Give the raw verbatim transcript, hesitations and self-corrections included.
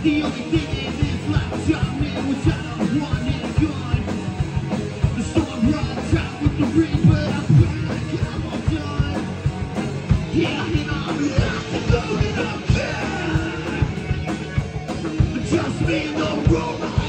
The only thing in this life I'm in was I don't want it good. The storm runs out with the rain, but I feel like I'm all done. Yeah, and I'm lost and going up there. Just me in the road.